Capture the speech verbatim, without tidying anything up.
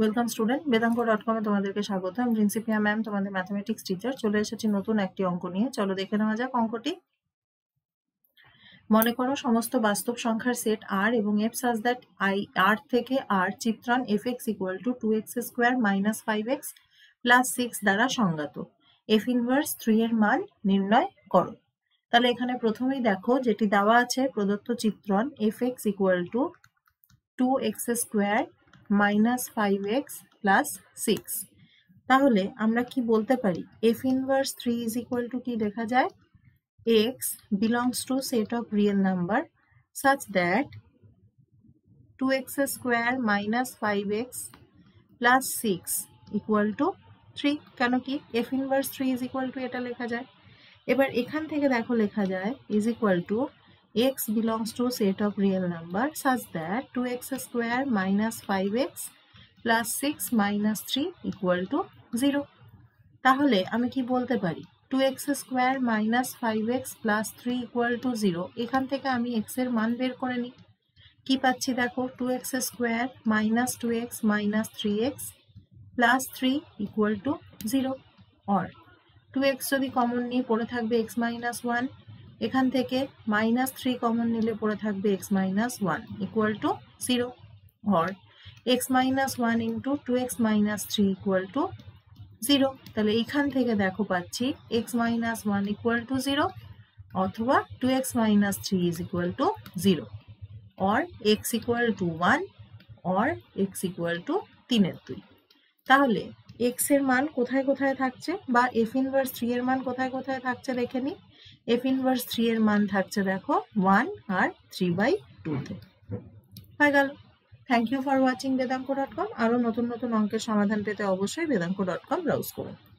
Welcome student, বেদাঙ্ক dot কমে তোমাদেরকে স্বাগত। আমি প্রিন্সিপিয়া ম্যাম, তোমাদের ম্যাথমেটিক্স টিচার। চলে এসেছি নতুন একটি অঙ্ক নিয়ে। চলো দেখে নেওয়া যাক অঙ্কটি। মনে করো সমস্ত বাস্তব সংখ্যার সেট আর এবং F such that I R থেকে আর চিত্রান f x equal to two x square minus five x plus six দ্বারা সংজ্ঞাত। এফ ইনভার্স থ্রি এর মান নির্ণয় করো। তাহলে এখানে প্রথমেই দেখো যেটি দেওয়া আছে প্রদত্ত চিত্রণ f x equal to two x square minus five x plus six. তাহলে আমরা কি বলতে পারি? F inverse three is equal to কি লেখা যায়? x belongs to set of real number such that two x square minus five x plus six equal to three. কেন কি f inverse three is equal to এটা লেখা যায়। এবার এখান থেকে দেখো লেখা যায় is equal to x belongs to set of real number such that two x square minus five x plus six minus three equal to zero. তাহলে আমি কি বলতে পারি? Two x square minus five x plus three equal to zero. এখান থেকে আমি x এর মান বের করে নিই। কি পাচ্ছি দেখো? Two x square minus two x minus three x plus three equal to zero. Or two x যদি কমন নিয়ে পড়ে থাকবে এক্স মাইনাস ওয়ান, এখান থেকে মাইনাস থ্রি কমন নিলে পড়ে থাকবে x minus one equal to zero. Or x minus one into two x minus three equal to zero. তাহলে এইখান থেকে দেখো পাচ্ছি x minus one equal to zero অথবা two x minus three is equal to zero, or x equal to one, or x equal to তিনের দুই। তাহলে x এর মান কোথায় কোথায় থাকছে, বা এফ ইনভার্স থ্রি এর মান কোথায় কোথায় থাকছে দেখে নি। এফ ইনভার্স থ্রি এর মান থাকছে দেখো ওয়ান আর থ্রি বাই টুতে। হয়ে গেল। Thank you for watching Vedanko dot com. আরও নতুন নতুন অঙ্কের সমাধান পেতে অবশ্যই বেদাঙ্ক ডট কম ব্রাউজ করুন।